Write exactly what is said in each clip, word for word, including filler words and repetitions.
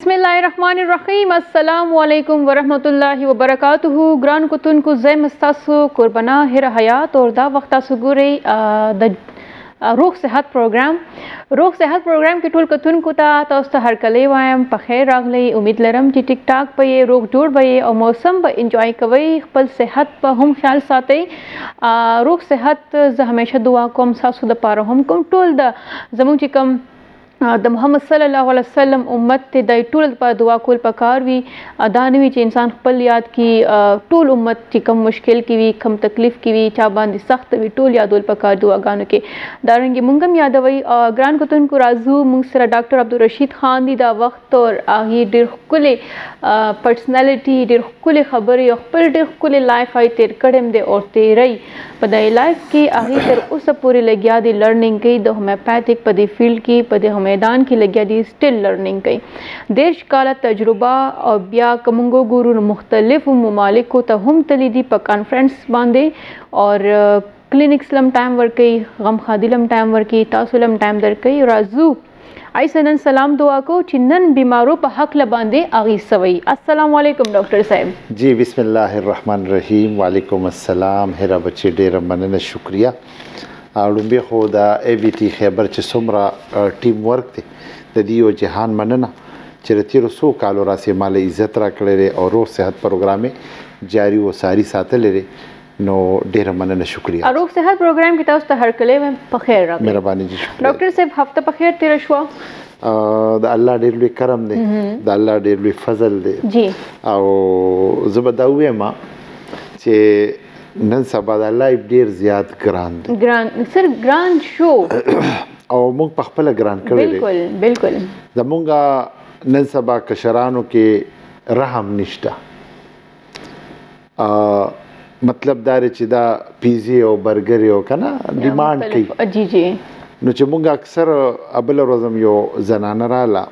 बिस्मिल्लाहिर्रहमानिर्रहीम अस्सलामु अलैकुम वरहमतुल्लाहि वबरकातुहू ग्रान कुतुन को जय मस्तासु कुर्बाना हिर हयात और दा वक्ता सुगुरे द रोग सेहत प्रोग्राम रोग सेहत प्रोग्राम के टोल कतुन को ता तोस्त हर कले वायम पखेर रागले उम्मीद लरम कि टिक टाक पे ये रोग जोड़ बये और मौसम ब इंजॉय कवई खपल सेहत प हम ख्याल साथे रोग सेहत ज हमेशा दुआ कोम सासु द पारो हम कोम टोल द जमु चिकम द मोहम्मद सल्लल्लाहु अलैहि वसल्लम उम्मत ते द टूल पर दुआ कोल पकार वी दानवी च इंसान खपल याद की टूल उम्मत ची कम मुश्किल की वी कम तकलीफ की वी चा बांधी सख्त वी टूल यादोल पकार दुआ गानो के दारंगी मुंगम यादवई ग्रान कुतुन को राजू मुंगसरा डॉक्टर अब्दुल रशीद खान दी दा वक्त और आही डेर कुले पर्सनालिटी डेर कुले खबरें और खपल डेर कुले लाइफ आई तेर कड़म दे और तेरई पदाई लाइफ की आही तेर उस पूरी लगिया दी लर्निंग की द होम्योपैथिक पदी फील्ड की पदे मैदान की लगिया दी स्टिल लर्निंग कई देश काला तजुर्बा और ब्या कमुंगो गुरु मुख्तलिफ ममालिक को तहुम तलीदी पर कॉन्फ्रेंस बांधे और क्लिनिक स्लम टाइम वर्क कई गम खादिलम टाइम वर्क की तासुलम टाइम दर कई राजू आई सनन सलाम दुआ को चिन्नन बीमारों पर हक लबांदे आगी सवई अस्सलाम वालेकुम डॉक्टर साहब जी बिस्मिल्लाहिर्रहमानिर्रहीम वालेकुम अस्सलाम हेरा बच्चे डेर मनन शुक्रिया लुम्बे खो द ए बी टी खैबर च सुमरा टीम वर्क थे द दियो जहान मनना चरतीरो सो कालो रासे माले इज्जत रा करे और रोग सेहत प्रोग्राम में जारी वो सारी साथे ले नो डेर मनना शुक्रिया रोग सेहत प्रोग्राम की ताउस हर कले में पखेर रा मेहरबानी जी डॉक्टर साहब हफ्ता पखेर तेरा शुआ द अल्लाह डेर लुई करम दे द अल्लाह डेर लुई फजल दे जी और ज़बदाउए मा चे नन सबा द लाइफ डेर ज़्याद ग्रान दे ग्रान सर ग्रान शो और मुंग पखपल ग्रान करे बिल्कुल बिल्कुल द मुंगा नन सबा कशरानो के रहम निष्ठा मतलब दारे चिदा पिज़्ज़ा और बर्गर हो का ना डिमांड की जी जी नो चे मुंगा अक्सर अबल रोज़म यो जनाना राला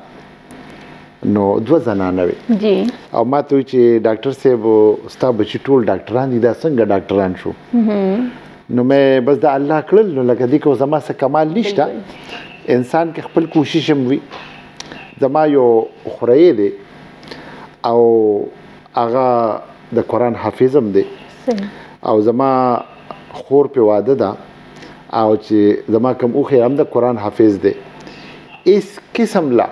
नो दो जनाना वे जी और माँ तो चे डॉक्टर से वो स्टा बच्ची टोल डॉक्टरान दिदा संग डॉक्टरान शो नो मैं बस दा अल्लाह कल नो लगा दी को जमा से कमाल निष्ठा इंसान के खपल कोशिश हुई जमा यो खुराए दे आओ आगा द कुरान हाफिज़म दे आओ जमा खोर पे वादा दा आओ चे जमा कम उखे हम द कुरान हाफिज़ दे इस किस्म ला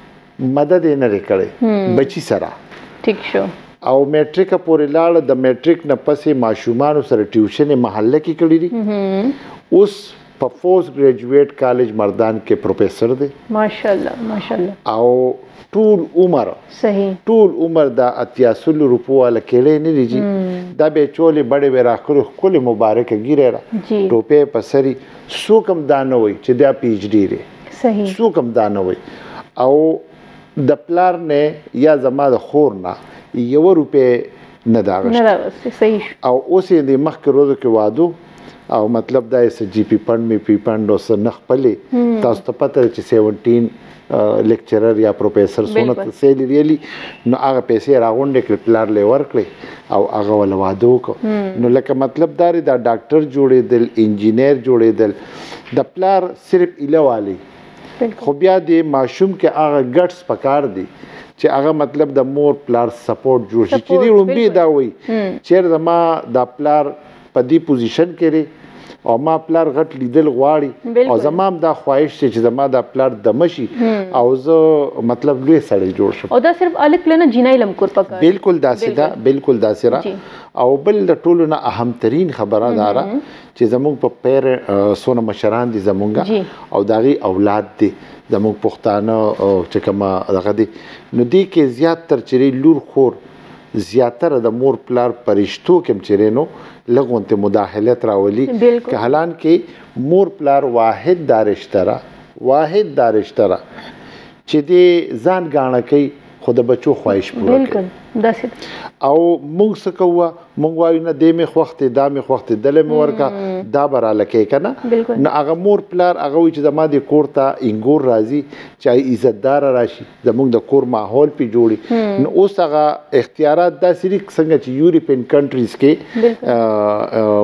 मदद न करे बची सरा ठीक शो और मैट्रिक का पूरे लाल द मैट्रिक न पसे माशूमान सर ट्यूशन महल्ले की कड़ी रही उस पोस्ट ग्रेजुएट कॉलेज मर्दान के प्रोफेसर दे माशाल्लाह माशाल्लाह और टूल उमर सही टूल उमर दा अत्यासुल रुपो वाला केले नहीं लीजी दा बेचोले बड़े बेरा करो कुल मुबारक गिरेरा टोपे पसरी सो कम दान हुई चिदा पीएचडी रे सही सो कम दान हुई और द प्लार ने या जमा द खोर ना यो रुपए न दागश सही और उसे दे मख के रोज के वादो और मतलब दा ऐसे जीपी फंड में पी फंड और नख पले तास तो पता है सत्रह लेक्चरर या प्रोफेसर सोनत से रियली न आगे पैसे राउंड के प्लार ले वर्क ले और आगे वाला वादो को न लका मतलब दारी दा डॉक्टर जोड़े दिल इंजीनियर जोड़े दिल द प्लार सिर्फ इला वाली खो बया दे माशूम के आगा गट्स पकार दी चे आगा मतलब द मोर प्लार सपोर्ट जोड़ शी चीरी उम्मीद दा हुई चेर दमा द प्लार पदी पोजीशन करे और माँ प्लार गट लीदल गवाड़ी और जमाम दा ख्वाहिश से जमा दा प्लार दमशी और जो मतलब लुए सड़े जोड़ शो और दा सिर्फ अलग लेना जीना इलम कुर पका बिल्कुल दासिदा बिल्कुल दासिरा और बल द टोलो ना अहम तरीन खबरा दारा चे जमुंग पर पैर सोना मशरान दी जमुंगा और दागी औलाद दी जमुंग पुख्ताना चकमा दगदी नदी के ज़्यादातर चरी लूर खोर ज़्यादातर द मोर प्लार परिश्तों के चरेनो लगों ते मुदाहलत रावली के हलान के मोर प्लार वाहिद दारिश्तरा वाहिद दारिश्तरा चिदे जान गाना कई खुद बच्चों ख्वाहिश पूरा बिल्कुल दस आओ मुंग सकवा मुंगवाई ना दे में वक्त दा में वक्त दले में वर्का दा बरा लके कना ना आगा मोर प्लार आगा विच दमा दे कोरता इंगोर राजी चाहे इज्जतदार राशि दमुंग द कोर माहौल पे जोड़ी न उस आगा इख्तियारात दा सिरिक संग यूरोपियन कंट्रीज के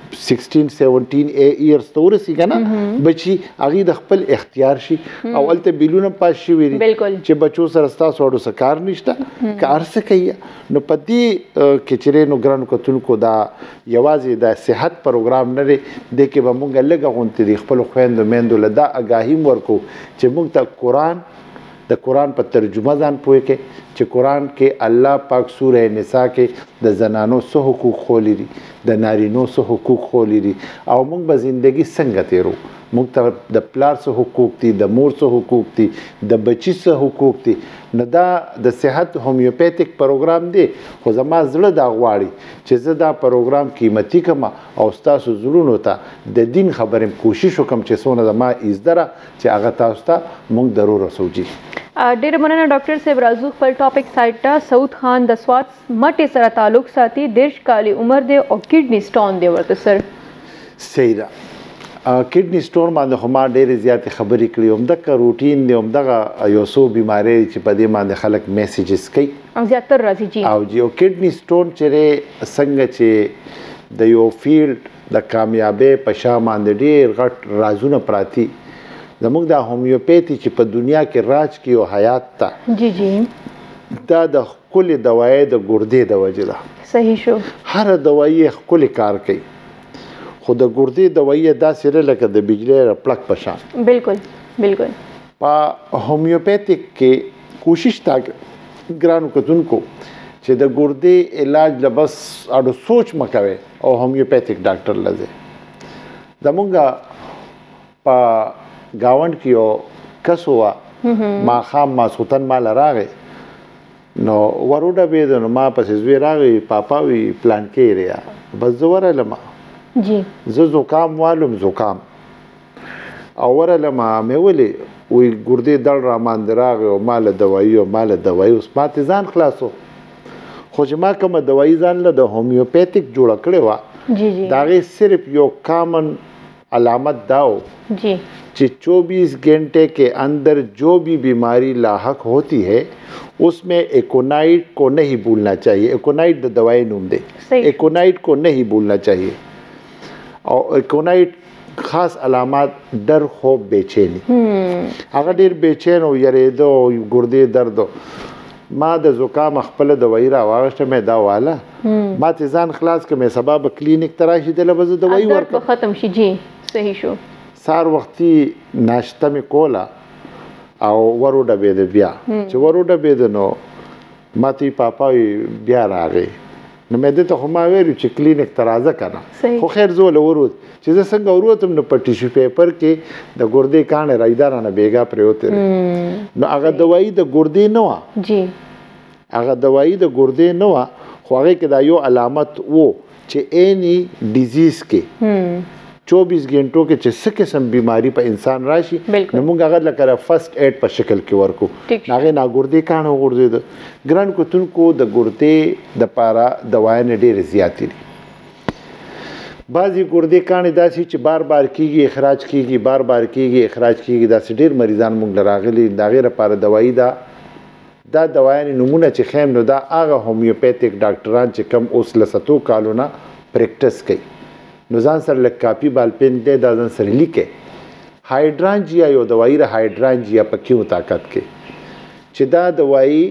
سیکسټین سیونټین ایئرز ته ورسیږي کنه بچي هغه د خپل اختیار شي او الته بیلونه پاس شي وي چې بچو سره تاسو وړو سکار نشته کار څه کوي نو پدې کې چیرې نو ګران کوتونکو دا یوازې د صحت پروګرام نه دی د کې به مونږ لږه غونټې د خپل خويندو میندو له دا اگاهی ورکو چې مونږ ته قرآن د قرآن په ترجمه ځان پوهې کې چې قرآن کې الله پاک سوره نساء کې د زنانو څه حقوق خولی دي د نارینو څه حقوق خولی دي او موږ به زندگی څنګه تیرو موږ ته د پلار څه حقوق دي د مور څه حقوق دي د بچی څه حقوق دي نو دا د صحت هومیوپیتیک پروګرام دی خو زما زړه دا غواړي چې زه دا پروګرام قیمتي کم او ستاسو زړونو ته د دین خبرم کوشش وکم چې څونه زما ایزدره چې هغه تاسو ته موږ ضرور رسوجي ډېر مننه ډاکټر صاحب راځو خپل ټاپک سایت ته سعود خان د سوات مټې سره تعلق ساتي دیرش کالي عمر دی او کډنی سټون دی ورته سر صحیح ده کډنی سټون باندې خو ما ډېرې زیاتې خبرې کړې همدغه روټین دی همدغه یو څو بیمارۍ چې په دې باندې خلک میسیجز کوي او زیاتر راځي جی او جی او کډنی سټون چې څنګه چې د یو فیلډ د کامیابی په شا باندې ډېر غټ رازونه پراتی زموږ د هومیوپیتي چې په دنیا کې راج کې او حیات ته جی جی دا د خپل دوايي د ګردې د وجه ده صحیح شو هر دوايي خپل کار کوي خو د ګردې دوايي دا سره لکه د بجلی پلک پشان بالکل بالکل په هومیوپیتیک کې کوشش تا ګرانو کتونکو چې د ګردې علاج لبس اړو سوچ مکوي او هومیوپیتیک ډاکټر لځه زمونږه په گاوند کې یو کس وه ما خام ماسخوتن مال راغې نو وروډه بېده نو ما پسې زوی راغی پاپا وي پلان کې ریا بس زه ورغلم جی زه زکام والم زکام او ورغلم مې ولې وی ګردې دړ را باندې راغی او مال دوایي او مال دوایي اوس ماته ځان خلاصو خو چې ما کومه دوایي ځان له د هومیوپیتیک جوړه کړې وه جی جی د هغې صرف یو کامن علامت دا و جی कि चौबीस घंटे के अंदर जो भी बीमारी लाहक होती है उसमें एकोनाइट को नहीं भूलना चाहिए एकोनाइट द दवाई नूम दे एकोनाइट को नहीं भूलना चाहिए और एकोनाइट खास अलामत डर خوف बेचैनी अगर ډیر बेचैन او یریدو ګردې درد ما د زکام خپل دوايي را واغشته مې دا واله ما ته ځان خلاص کمه سبب کلینیک تراشي د لبز دوايي ورکړه ختم شي جی صحیح شو سار وختي ناشته مې کوله او ورو ډبې د بیا چې ورو ډبې د نو ماتي پاپا بیا راغی نو مې د ته خو ما ویلو چې کلینیک ترازه کنه خو خیر زول ورود چې زه څنګه وروتم نو په ټیشو پیپر کې د ګردې کانه رايدارانه بیګا پریوته نو هغه دوايي د ګردې نه و جی هغه دوايي د ګردې نه و خو هغه کې دا یو علامت وو چې اني ډیزیز کې चौबीस घंटों के څه قسم بیماری په انسان راشي نو موږ هغه لکه فرست ایډ په شکل کې ورکو هغه ناګردې کانه وګرځید ګران کوتونکو د ګردې د پاره دوايي نه ډېر زیات دي بعضی ګردې کانه داسي چې بار بار کیږي اخراج کیږي بار بار کیږي اخراج کیږي داسې ډېر مریضان موږ لراغلي دا غیر لپاره دوايي دا دا دوايي نمونه چې خیم نو دا هغه هومیوپیتیک ډاکټران چې کم اوس لساتو کالونه پریکټس کوي نو ځان سره لکه کاپي بالپین دی دا ځان سره لیکه هایډرانجیا یو دوايي را هایډرانجیا په کیو طاقت کې چې دا دوايي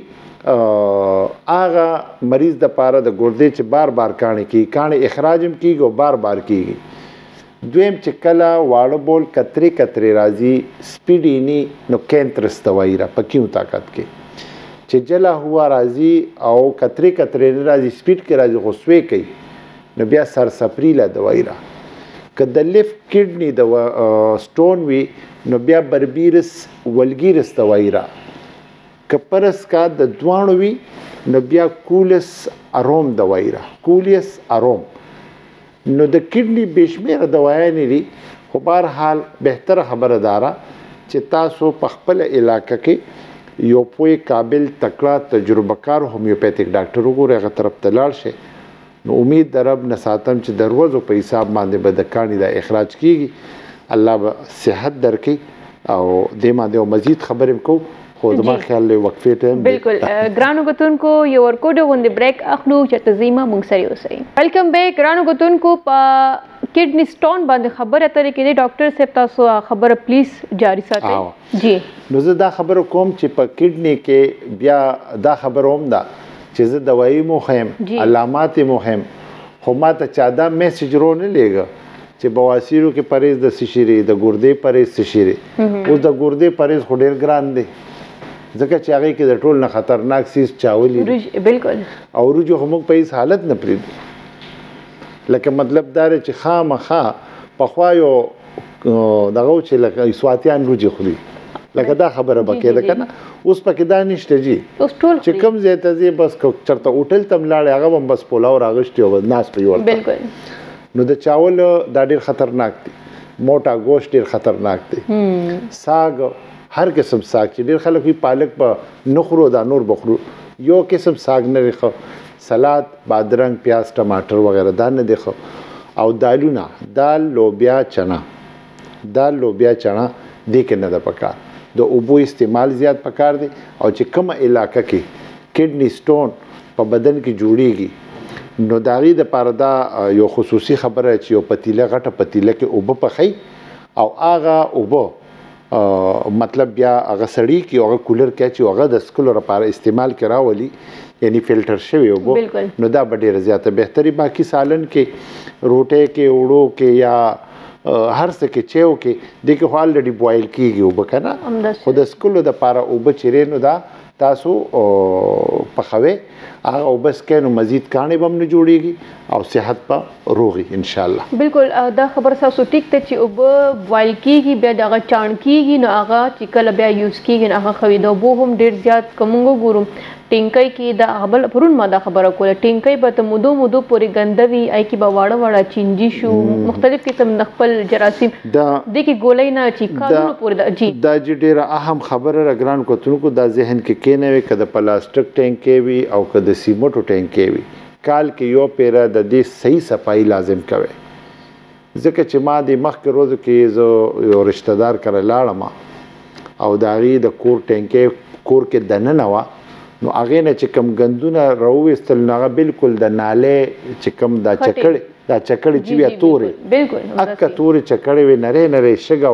هغه مریض د پاره د ګردې چې بار بار کانه کی کانه اخراجم کیږي او بار بار کیږي دویم چې کله واړه بول کتري کتري راځي سپیډینی نو کینترس دوايي را په کیو طاقت کې چې جلا هوا راځي او کتري کتري راځي سپیډ کې راځي غوسوي کوي نو بیا سرسپری لا دوايي را که د لیفت کډنی د سټون وی نو بیا بربیرس ولګیرس دوايي را که پرس کا د دوانو وی نو بیا کولس اروم دوايي را کولیس اروم نو د کډنی بشمیره دوايي نه دي خو بهر حال بهتر خبردارا چې تاسو په خپل علاقې کې یو پوی قابل تکړه تجربه کار هومیوپیتیک ډاکټر وګورئ هغه طرف ته لاړ شئ نو امید در رب نساتم چې د ورځو په حساب باندې به د کاني د اخراج کیږي الله به صحت درکړي او دې باندې مزید خبرې کو خو زما خیال له وقفې ټایم بالکل ګرانو غتونکو یو ورکوډو غوندې بریک اخلو چې تزیمه مونږ سره اوسئ ویلکم بیک ګرانو غتونکو په کډنی سټون باندې خبره اترې کېدې ډاکټر صاحب تاسو خبره پلیز جاری ساتئ. جی نو زه دا خبره کوم چې په کډنی کې بیا دا خبره هم ده چې زه دوايي مهم علامات مهم خو ما ته چا دا میسج رونه لېږه چې بواسیرو کې پرهیز د سشيري د ګردې پرهیز سشيري اوس د ګردې پرهیز خو ډېر ګران دی ځکه چې هغه کې د ټول نه خطرناک سیس چاولي بالکل او روجو هم په هیڅ حالت نه پریږدو لکه مطلب دا چې خامخا په خوا یو دغه چې لکه سواتیان روجي خوري لکه دا خبره بکې ده کنه اوس پکې دا نشته جی اوس ټول چې کم زه ته زی بس چرته هوټل تم لاړ هغه هم بس پولاو راغشتي او ناس په یور بالکل نو د چاول دا ډیر خطرناک دي موټا گوشت ډیر خطرناک دي ساگ هر قسم ساگ چې ډیر خلک یې پالک په نخرو دا نور بخرو یو قسم ساگ نه لري سلاد بادرنګ پیاز ټماټر وغیرہ دا نه دی خو او دالونه دال لوبیا چنا دال لوبیا چنا دې کې نه ده پکار د اوبو استعمال زیات پکار دی او چې کومه علاقه کې کډنی سټون په بدن کې جوړیږي نو داغي د پاره دا یو خصوصي خبره چې یو پتیله غټه پتیله کې اوبه پخی او هغه اوبه مطلب بیا هغه سړی کې هغه کولر کې چې هغه د سکلو لپاره استعمال کراولي یعنی فلټر شوی اوبه نو دا به ډیره زیاته بهتري باقي سالن کې روټه کې وړو کې یا هر څه کې چېو کې د کې الریډي بوایل کیږي اوبه کنه خو د سکلو د پاره اوبه چیرې نو دا تاسو پخوي هغه وبس کینو مزید کانه بم نه جوړیږي او صحت په روغي ان شاء الله. بالکل دا خبر تاسو ټیک ته چې وب بوایل کیږي بیا دغه چان کیږي نو هغه چې کله بیا یوز کیږي هغه خوي دا بو هم ډیر زیات کومو ګورم ټینکای کې دا خبر پرون ما دا خبره کوله ټینکای به ته مودو مودو پورې ګندوي آی کی به واړه واړه چینجی شو مختلف قسم نخپل جراثیم دا د کی ګولای نه چې کارونه پورې جی دا ډیره اهم خبره راګران کوتونکو دا ذهن کې کینه وي کده پلاستیک ټینکې وي او کده سیمټو ټینکې وي کال کې یو پیرا د دې صحیح صفائی لازم کوي ځکه چې ما د مخک روز کې زه یو رشتہ دار کړه لاړم او داغي د کور ټینکې کور کې دننه وا نو هغه نه چې کم غندونه راوېستل نه بالکل د ناله چې کم دا چکړې دا چکړې چې بیا تورې بالکل اکه تورې چکړې وي نری نری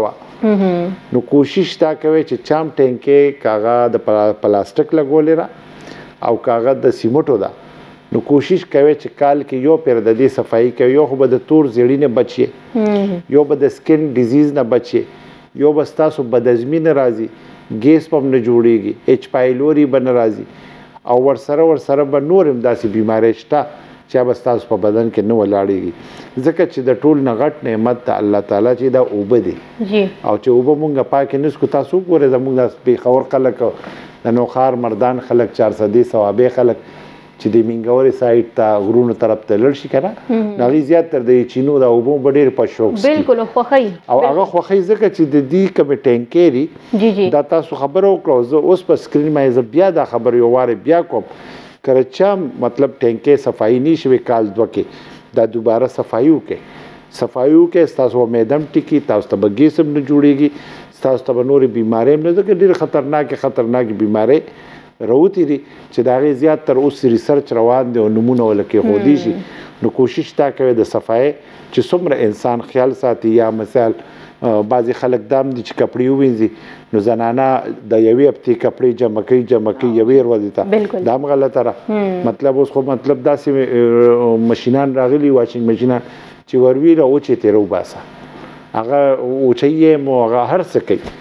شګوا نو کوشش تا کوي چې چام ټینکې کاغه د پلاستیک لګولې را او کاغه د سیمټو دا نو کوشش کوي چې کال کې یو پیر د دې صفائی کوي یو خو به د تور زیړی نه بچي یو به د سکن ډیزیز نه بچي یو به تاسو بدهضمي نه راځي ګیس پم نه جوړیږي اچ پایلوري بن راځي او ور سره ور سره به نورم داسې بیماری شته چې به تاسو په بدن کې نه ولاړیږي ځکه چې د ټول نه غټ نعمت ته الله تعالی چې دا اوبه دي جی او چې اوبه مونږه پاکه نسکو تاسو ګوره زموږ داس به خور خلک د نوخار مردان خلک چار سو ثوابه خلک چې د منګوري سایت ته غرونو طرف ته لړ شي کنه نغی زیات تر د چینو دا وبو ډېر په شوق بالکل خوخی او هغه خوخی ځکه چې د دې کم ټینکيري جی جی دا تاسو خبرو کړو زه اوس په سکرین مې بیا دا خبر یو واره بیا کوم کرچا مطلب ټینکې صفائی نشوي کال دوکې دا دوباره صفایو کې صفایو کې تاسو میدم ټکی تاسو ته بګیسم نه جوړیږي تاسو ته نورې بیماری نه ده ډېر خطرناک خطرناک بیماری راوتی دي چې دا غي زیات تر اوس ریسرچ روان دي او نمونه ولکه خودي شي نو کوشش تا کوي د صفای چې څومره انسان خیال ساتي یا مثال بعضی خلک دام دي چې کپڑے وینځي نو زنانه د یوې هفتې کپڑے جمع کوي جمع کوي یوې ورځې ته دام غلطه را مطلب اوس خو مطلب داسې ماشينان راغلي واشنګ ماشينان چې وروي را او چې تیرو باسه هغه او چې مو هغه هر څه کوي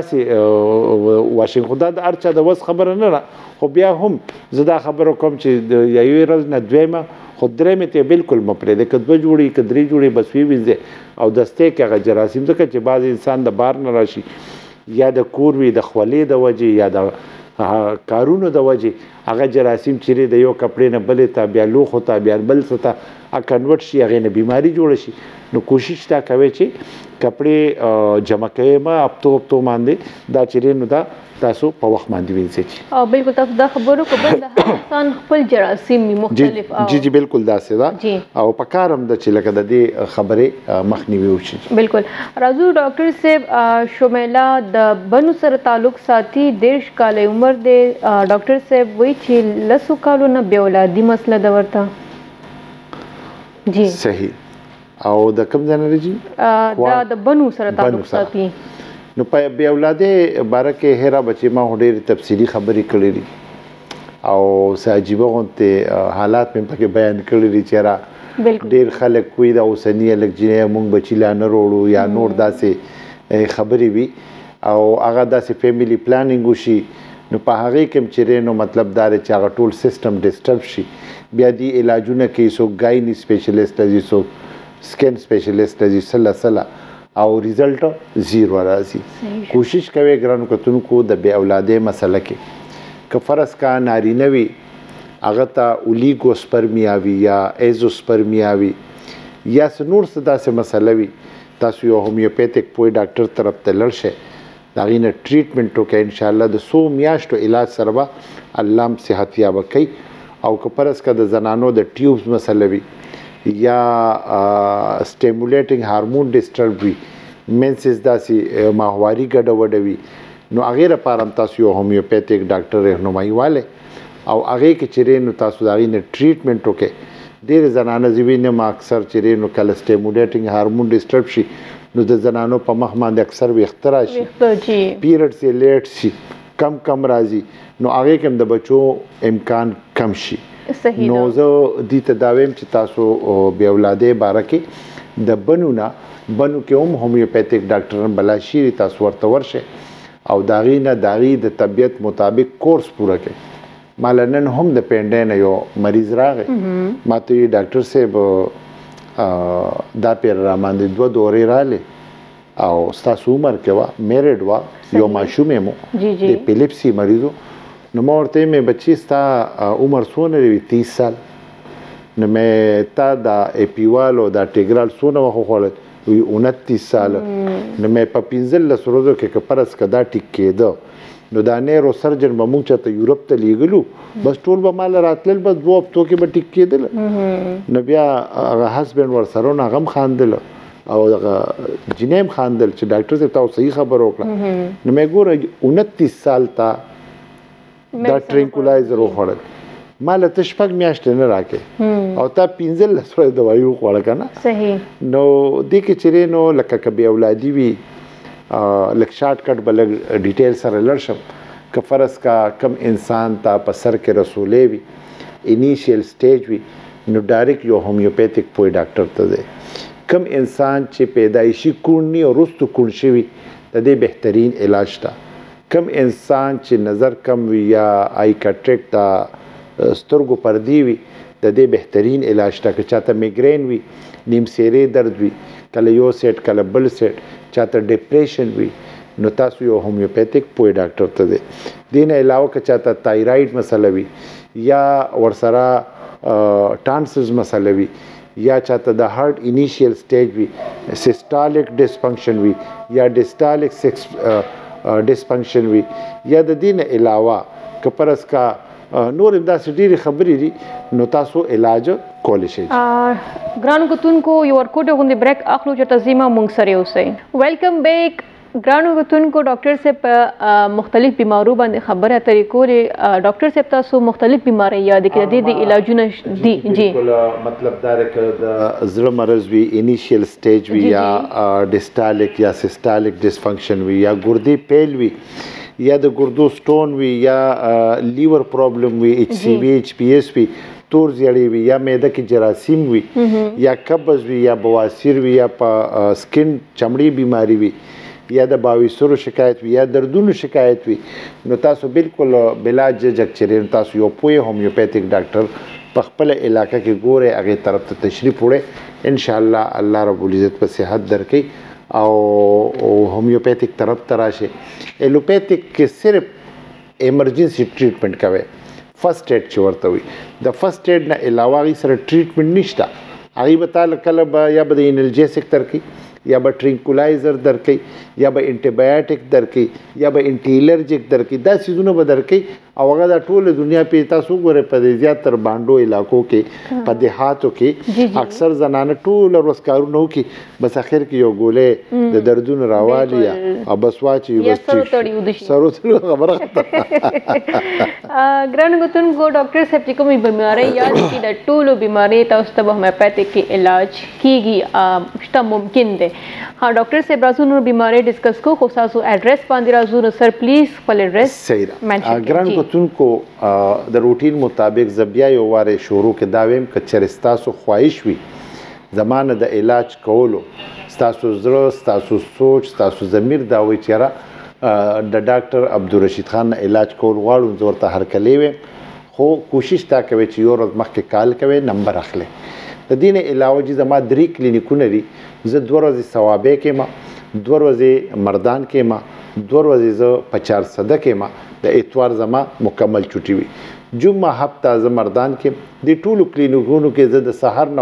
داسې واشنګ خدا د ارچا د وس خبره نه را خو بیا هم زدا خبرو کوم چې د یوې ورځ نه دویمه خو درېمه ته بالکل مپرې د کدو جوړي کدري جوړي بس وی وځي او دسته کې هغه جراثیم ځکه چې بعض انسان د بار نه راشي یا د کور وی د خولې د وجه یا د کارونو د وجه هغه جراثیم چې د یو کپړې نه بلې ته بیا لوخ ته بیا بل څه ته ا کنورټ شي هغه نه بیماری جوړ شي نو کوشش تا کوي چې کپڑے جمع کوي ما اپتو اپتو باندې دا چیرې نو دا تاسو په وخت باندې وینځي او بالکل تاسو دا خبرو کو بل انسان خپل جراثیم مختلف او جی جی بالکل دا سدا او پکارم د چې لکه د دې خبره مخنیوي وشي بالکل راځو ډاکټر صاحب شمیلا د بنو سره تعلق ساتي دیش کال عمر د ډاکټر صاحب وی چې لسو کالو نه بیا اولادي مسله د ورته جی صحیح او د کوم ځای نه راځي؟ دا د بنو سره تعلق ساتي. نو په بې اولادۍ باره کې هیره بچې ما خو ډېرې تفصیلي خبرې کړې دي او څه عجیبه غوندې حالات مې پکې بیان کړي دي چې را ډېر خلک وي د اوسني هلک جنۍ موږ بچي لا نه روړو یا نور داسې خبرې وي او هغه داسې فیملی پلانینګ وشي نو په هغې کې هم چې نو مطلب دا دی چې هغه ټول سیسټم ډسټرب شي. بیا دي علاجونه کوي، څوک ګایني سپیشلیسټ ته ځي، څوک سکن سپیشلیسټ ته ځي، سله سله او ریزلټ زیرو راځي. کوشش کوئ ګرانو کتونکو د بې اولادۍ مسله کې که فرض کا نارینه وي هغه ته اولیګوسپرمیا وي یا ایزوسپرمیا وي یا څه نور څه داسې مسله وي، تاسو یو هومیوپیتھک پوی ډاکټر طرف ته لاړ شئ، د هغې نه ټریټمنټ وکړئ، انشاءالله د څو میاشتو علاج سره به الله هم صحت یابه کوي. او که فرض که د زنانو د ټیوبز مسله وي یا سټیمولیټنګ هارمون ډسټرب وي، مینسز داسې ماهواري ګډه وډه وي، نو هغې لپاره هم تاسو یو هومیوپیتھک ډاکټر رهنمایي والی او هغې کې چې نو تاسو د هغې نه ټریټمنټ وکړئ. ډېرې زنانه زه وینم اکثر چې نو کله سټیمولیټنګ هارمون ډسټرب شي نو د زنانو په مخ باندې اکثر ویښته راشي، پیریډز یې لیټ شي، کم کم راځي، نو هغې کې هم د بچو امکان کم شي. نو زه دې ته دا وایم چې تاسو بې اولادۍ باره کې د بنو نه بنو کې هم هومیوپیتھک ډاکټران بلا شي، تاسو ورته ورشئ او د هغې نه د هغې د طبیعت مطابق کورس پوره کړئ. ماله نن هم د پینډۍ نه یو مریض راغی، ما ته یې ډاکټر صاحب دا پیر را باندې دوه دورې رالې او ستاسو عمر کې وه، میرډ وه، یو ماشوم یې مو د اپیلیپسي مریض و. نو ما ورته یې بچي ستا عمر څونه دی؟ تیس سال. نو مې تا دا اپیوال او دا ټیګرال څونه وخت وخوړل؟ وی انتیس ساله. نو مې په پنځلس ورځو کې که فرض که دا ټیک کېده نو دا نیرو سرجن به موږ چاته یورپ ته لیږلو، بس ټول به ماله راتلل، بس دوه هفتو کې به ټیک کېدله. نو بیا هغه هسبینډ ورسره نو هغه هم خاندله او هغه جنۍ هم خاندل چې ډاکټر صاحب تاسو صحیح خبره وکړه. نو مې ګوره انتیس سال تا دا ټرینکولایزر وخوړل، ماله ته شپږ میاشتې نه راکې او تا پنځلس ورځې دوایي وخوړه که نه. صحیح. نو دې کې چې نو لکه که بې اولادي وي لږ شارټ کټ به لږ ډیټیل سره لړ شم. که فرض کا کم انسان ته په سر کې رسولی وي، انیشیل سټیج وي، نو ډایرکټ یو هومیوپیتھک پوی ډاکټر ته دی. کم انسان چې پیدایشي کوڼ نی او وروستو کوڼ شوي د دې بهترین علاج ته. کم انسان چې نظر کم وي یا آی کټریکټ ته سترګو پردې وي د دې بهترین علاج ته. که چاته میګرین وي، نیم سیرې درد وي، کله یو سیټ کله بل سیټ، چاته ډپریشن وي، نو تاسو یو هومیوپیتھک پوی ډاکټر ته دی. دې نه علاوه که چاته تایرایډ مسله وي یا ورسره ټانسز مسله وي یا چاته د هارټ انیشیل سټیج وي، سیسټالیک ډسفنکشن وي یا ډسټالیک سیکس ډسفنکشن وي، یا د دې نه علاوه که فرض کا نور هم داسې ډېرې خبرې دي نو تاسو علاج کولی شئ. ګرانو کتونکو یو ورکوټه غوندې بریک اخلو چې تزیمه مونږ سره اوسئ. ویلکم بیک ګرانو کتونکو. ډاکټر صاحب په مختلف بیمارو باندې خبره اترې کولې. ډاکټر صاحب تاسو مختلف بیماری یاد کړئ، د دې علاجونه دي. جی مطلب دا دی که د زړه مرض وي، انیشیل سټیج وي یا ډسټالیک یا سیسټالیک ډسفنکشن وي یا ګردې پیل وي یا د ګردو سټون وي یا لیور پرابلم وي، ایچ سی وي، ایچ پی ایس وي، تور زیړی وي یا معده کې جراثیم وي یا قبض وي یا بواسیر وي یا په سکن چمړي بیماری وي یا د باویسرو شکایت وي یا دردونو شکایت وي، نو تاسو بالکل بلا ججک چرې تاسو یو پوی هومیوپیتھک ډاکټر په خپل علاقه کې ګورئ، هغې طرف ته تشریف وړئ، انشاءالله الله رب العزت په صحت درکوي او هومیوپیتھک طرف ته راشئ. ایلوپیتھک کې صرف ایمرجنسي ټریټمنټ کوئ، فرست ایډ چې ورته وي. د فرست ایډ نه علاوه هغې سره ټریټمنټ نشته. هغې به تا کله به یا به د انرجیسک درکوي یا به ټرینکولایزر درکوي یا به انټي بایوټیک درکوي یا به انټي الرجیک درکوي، دا څیزونه به درکوي او هغه د ټول دنیا په تاسو ګوره په دې زیات تر باندو علاقو کې په دهاتو کې اکثر زنانه ټول ورځ کارونه کوي بس اخر کې یو ګولې د دردونو راوالي او بس واچي بس سرو تړي خبره ګران غوتن کو ډاکټر صاحب چې کومې بیماری یاد کی د ټولو بیماری تاسو ته هومیوپیتھک کې علاج کیږي شته ممکن دی ها ډاکټر صاحب راځو نور بیماری ډیسکس کو خو تاسو ایڈریس باندې راځو نو سر پلیز خپل ایڈریس صحیح ده ګران غوتن کو د روټین مطابق زبیا یو واره شروع کې داویم ک چرستا سو خواهش وي زمانه د علاج کولو ستاسو زړه ستاسو سوچ ستاسو ضمیر دا وی چیرې د ډاکټر عبدالرشید خان علاج کول غواړو زه ورته هرکلی ویم خو کوشش تا کوي چې یو ورځ مخکې کال کوي نمبر اخلي د دې نه علاوه چې زما درې کلینیکونه دي زه دوه ورځې ثوابې کېما دوه ورځې مردان کېما دوه ورځې زه په چارسده کېما د اتوار زما مکمل چوټي وي جمعه هفته زه مردان کې د ټولو کلینیکونو کې زه د سحر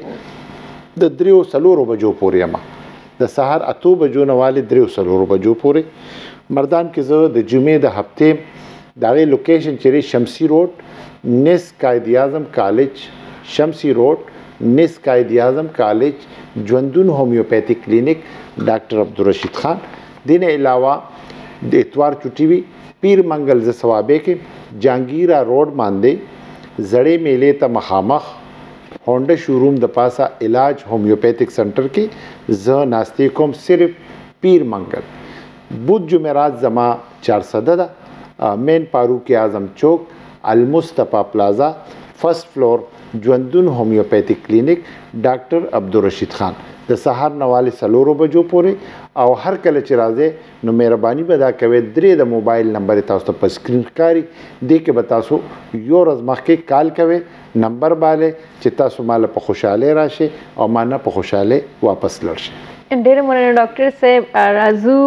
نواله د دریو څلورو بجو پورې یم د سحر اتو بجو نواله دریو څلورو بجو پورې مردان کې زه د جمعې د هفته دغه لوکیشن چیرې شمسی روډ نس قائد اعظم کالج شمسی روډ نس قائد اعظم کالج ژوندون هومیوپیتھک کلینک ډاکټر عبدالرشید خان دین علاوه د اتوار چټي وی پیر منګل ز ثوابې کې جانگیرا روډ باندې زړې میلې ته مخامخ هونډا شوروم د پاسا علاج هومیوپیتھک سنټر کې ز ناشتي کوم صرف پیر منګل بود جمعرات زما چارسده ده مین فاروق اعظم چوک المصطفی پلازا فرست فلور ژوندون هومیوپیتھک کلینک ډاکټر عبدالرشید خان د سحر نواله سلورو بجو پورې او هر کله چې راځي نو مهرباني به دا کوي درې د موبایل نمبر تاسو ته په سکرین ښکاري دې کې به تاسو یو ورځ مخکې کال کوي نمبر باندې چې تاسو مال په خوشاله راشي او ما نه په خوشاله واپس لړشي ډېر مننه ډاکټر صاحب راځو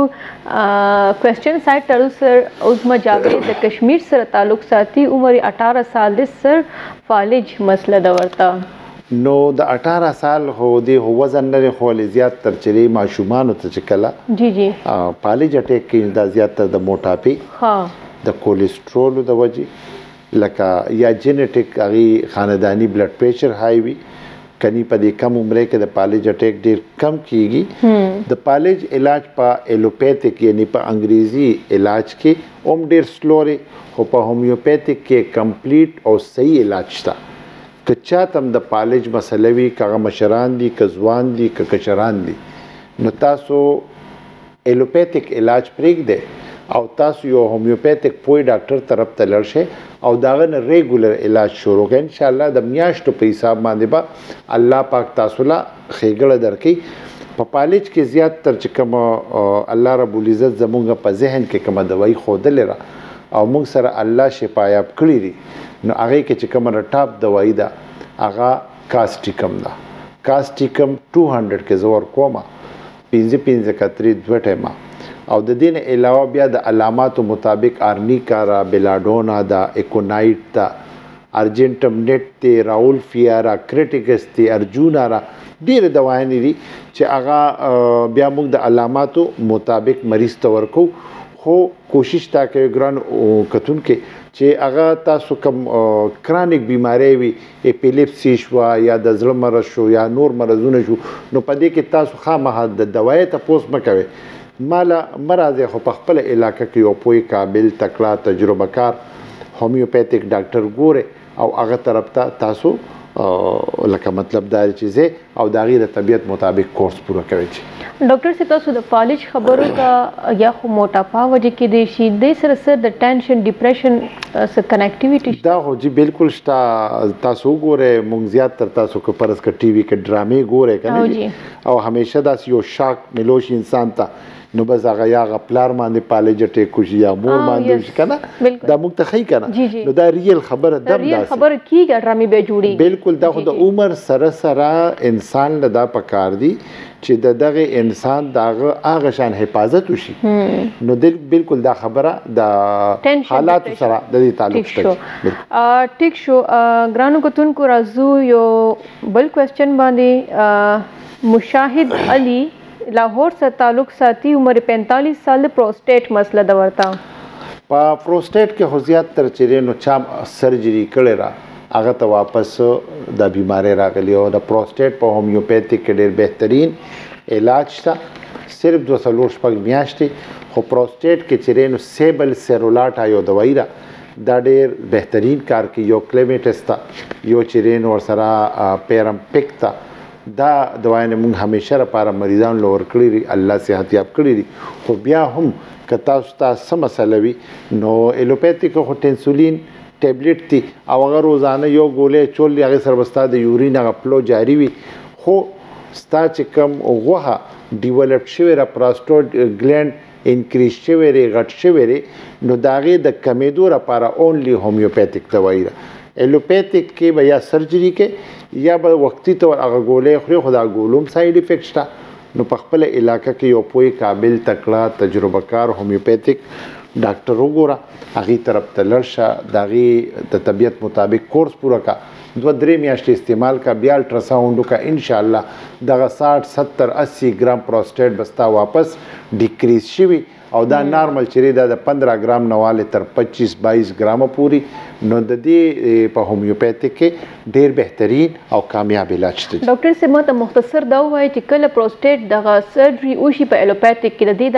کوېسچن سایت تړو سر عظما جاوید د کشمیر سره تعلق ساتي عمر اٹھارہ سال د سر فالج مسله د ورته نو د اٹھارہ سال هو دی هو وزن لري خو زیات تر چری ماشومان ته چکلا جی جی فالج اٹیک کې د زیات تر د موټاپي ها د کولیسټرول د وجې لکه یا جینټیک هغه خاندانی بلډ پریشر هاي وي کني په دې کم عمر کې د پالج اٹیک ډیر کم کیږي د پالج علاج په ایلوپیتھک یعنی په انګریزي علاج کې اوم ډیر سلوري خو په هومیوپیتھک کې کمپلیټ او صحیح علاج شته کچا تم د پالج مسله وی کغه مشران دي کزوان دي ککشران دي نو تاسو ایلوپیتھک علاج پرېږ دی او تاسو یو هومیوپیتھک پوی ډاکټر طرف ته لړشه او داغه نه ریګولر علاج شروع کړئ ان شاء الله د میاشتو په حساب باندې با الله پاک تاسو لا خېګړه درکې په پالج کې زیات تر چې کوم الله رب العزت زمونږ په ذهن کې کوم دوايي خودل را او موږ سره الله شفایاب کړی دي نو هغه کې چې کوم ټاپ دوايي ده هغه کاستیکم ده کاستیکم دوه سو کې زور کومه پنځه پنځه کتري دوه ټیمه او د دین علاوه بیا د علاماتو مطابق آرنیکارا بلاډونا دا اکونایټ تا ارجنټم نت تی راول فیارا کریټیکس تی ارجونارا ډیر دوايانې دي چې هغه بیا موږ د علاماتو مطابق مریض ته ورکو خو کوشش تا کوي ګران کتون کې چې هغه تاسو کوم کرانیک بیماری وي اپیلیپسی شو یا د زړه مرض شو یا نور مرزونه شو نو په دې کې تاسو خامخا د دوايي ته پوس مکوي مالا مرازه خو په خپل علاقې کې یو پوی قابل تکړه تجربه کار هومیوپیتھک ډاکټر ګوره او هغه طرف ته تاسو لکه مطلب دا چې او د غیر طبيعت مطابق کورس پوره کوي ډاکټر سی تاسو د فالج خبرو کا یا خو موټاپا وجه کې دی شي د سره سره د ټینشن ډیپریشن سره کنیکټیویټي دا هو جی بالکل شتا تاسو ګوره مونږ زیات تر تاسو کو پرس ک ټي وي ک ډرامې ګوره کنه او همیشه دا یو شاک ملوش انسان ته نو بس هغه یا غپلار باندې پالج ټیک کوشي یا مور باندې کنه دا موږ ته خی کنه نو دا ریل خبره دم ریل خبره کیږي ډرامې به جوړي بالکل دا خو د عمر سره سره انسان لدا پکار دی چې د دغه انسان دغه هغه شان حفاظت وشي نو د بالکل دا خبره د حالات سره د دې تعلق شته ټیک شو ګرانو کوتون کو راځو یو بل کوېسچن باندې مشاهد علي لاہور سے تعلق ساتھی عمر پینتالیس سال پروسٹیٹ مسئلہ دورتا په پروسټیټ کې خو زیات تر چې نو چا سرجری کړی را هغه ته واپس د بیماری راغلی او د پروسټیټ په هومیوپیتیک کې ډېر بهترین علاج شته صرف دوه څلور شپږ میاشتې خو پروسټیټ کې چې نو سیبل سیرولاټ یو دوايي را دا ډېر بهترین کار کوي یو کلیمیټس ته یو چې نو ورسره پیرمپیک ته دا دوايانې موږ همیشه لپاره مریضانو له ورکړي دي الله صحت یاب کړي دي خو بیا هم که تاسو ته څه مسله وي نو ایلوپیتیک خو ټینسولین ټیبلټ دي او هغه روزانه یو ګولۍ چولې هغې سره به ستا د یورین هغه فلو جاري وي خو ستا چې کوم غوښه ډیولپ شوې ده پراسټوټ ګلینډ انکریز شوی دی غټ شوی دی نو د هغې د کمیدو لپاره اونلی هومیوپیتیک دوايي ده ایلوپیتیک کې به یا سرجري کې یا به وختي طور هغه ګولۍ خوري خو دا ګولو هم سایډ افیکټ شته نو په خپل علاقه کې یو پوی قابل تکړه تجربه کار هومیوپیتیک ډاکټر وګوره هغې طرف ته لاړ شه د هغې د طبیعت مطابق کورس پوره کا دوه درې میاشتې استعمال کا بیا الټراساونډ وکړه انشاءالله دغه ساठ ستر اسی ګرام پروسټیټ به ستا واپس ډیکریز شوي او دا نارمل چې دا د پندرہ ګرام نواله تر پچیس بایس ګرام پوری نو د دې په هومیوپیتیک کې ډیر بهترین او کامیاب علاج دی ډاکټر سیمه ته مختصر دا وایي چې کله پروسټیټ دغه سرجري وشي په ایلوپیتیک کې د دې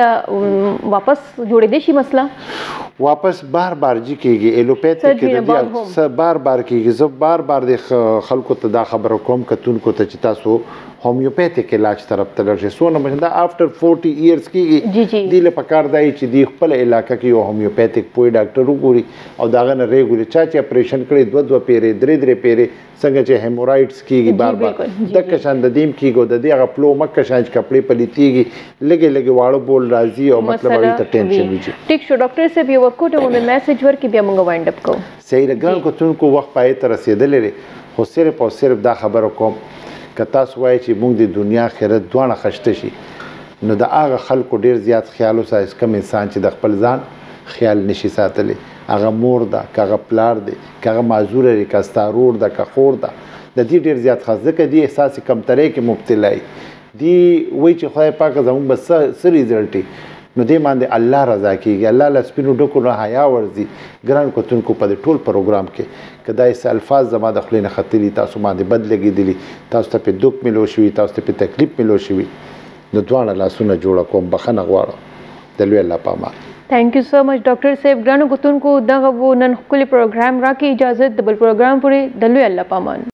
د واپس جوړېدای شي مسله واپس بار بار جی کېږي ایلوپیتیک کې د دې بار بار کېږي زه بار بار د خلکو ته دا خبره کوم کتونکو ته چې تاسو هومیوپیتیک علاج طرف ته لږه سونه مې دا افټر فورټي ایئرز کېږي دی له پکار دی چې دی خپل علاقه کې یو هومیوپیتیک پوی ډاکټر وګوري او داغه نه ریګولر چا چې اپریشن کړي دوه دوه پیری درې درې پیری څنګه چې هیمورایډز کېږي بار بار د کشان د دیم کېږي د دې هغه فلو مکه شان کپړې پلیتيږي لګي لګي واړو بول راځي او مطلب اړې ته ټینشن وي ټیک شو ډاکټر صاحب یو ورکوټ مو میسج ورکې بیا موږ وایند اپ کوو صحیح رګان کو تونکو وخت پای ته رسیدلې خو صرف او صرف دا خبره کوم که تاسو وایئ چې موږ د دنیا آخرت دواړه خشته شي نو د هغه خلکو ډیر زیات خیال وساتئ کم انسان چې د خپل ځان خیال نشي ساتلی هغه مور ده که هغه پلار دی که هغه معذوره دی که ستا رور ده که خور ده د دې ډیر زیات خاص ځکه دې احساس کمترۍ کې مبتلا وي دی وایي چې خدای پاکه زموږ به څه ریزلټ نو دې باندې الله رضا کېږي الله له سپینو ډکو نه حیا ورځي ګران کتونکو په دې ټول پروګرام کې که داسې الفاظ زما د خولې نه ختلي تاسو باندې بد لګېدلي تاسو ته پې دوک ملو شوي تاسو ته پې تکلیف ملو شوي نو دواړه لاسونه جوړه کوم بخښنه غواړم د لوی الله په امان thank you so much doctor साहब ګرانو کتونکو دغه و نن ښکلي پروګرام راکې اجازه د بل پروګرام پورې د لوی الله په امان